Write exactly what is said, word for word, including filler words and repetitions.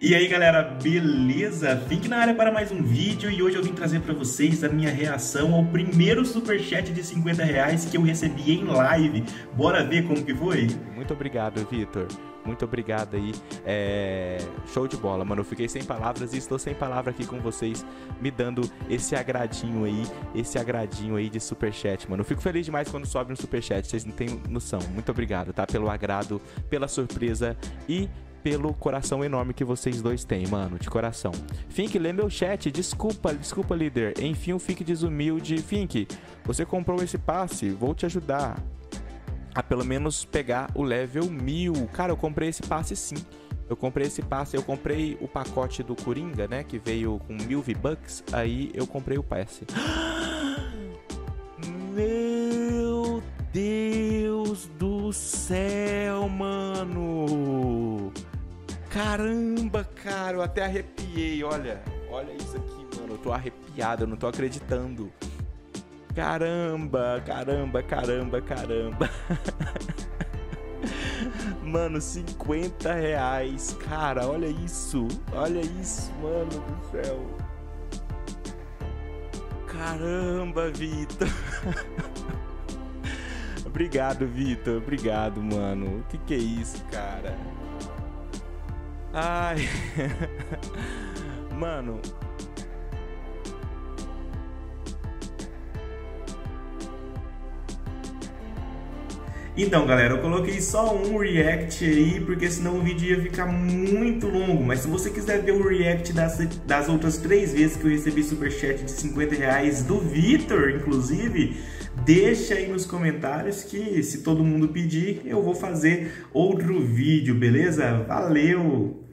E aí galera, beleza? Fique na área para mais um vídeo e hoje eu vim trazer para vocês a minha reação ao primeiro superchat de cinquenta reais que eu recebi em live. Bora ver como que foi? Muito obrigado, Vitor. Muito obrigado aí. É... Show de bola, mano. Eu fiquei sem palavras e estou sem palavra aqui com vocês, me dando esse agradinho aí, esse agradinho aí de superchat, mano. Eu fico feliz demais quando sobe um superchat, vocês não têm noção. Muito obrigado, tá? Pelo agrado, pela surpresa e pelo coração enorme que vocês dois têm, mano, de coração. Fink, lê meu chat, desculpa, desculpa, líder. Enfim, o Fink desumilde. Fink, você comprou esse passe, vou te ajudar a pelo menos pegar o level mil. Cara, eu comprei esse passe sim. Eu comprei esse passe, eu comprei o pacote do Coringa, né, que veio com mil V-Bucks, aí eu comprei o passe. Meu Deus do céu, mano! Caramba, cara, eu até arrepiei, olha. Olha isso aqui, mano, eu tô arrepiado, eu não tô acreditando. Caramba, caramba, caramba, caramba. Mano, cinquenta reais. Cara, olha isso. Olha isso, mano do céu. Caramba, Vitor. Obrigado, Vitor. Obrigado, mano. O que que é isso, cara? Ai. Mano. Então galera, eu coloquei só um react aí, porque senão o vídeo ia ficar muito longo. Mas se você quiser ver o react das, das outras três vezes que eu recebi superchat de cinquenta reais do Vitor, inclusive, deixa aí nos comentários que se todo mundo pedir, eu vou fazer outro vídeo, beleza? Valeu!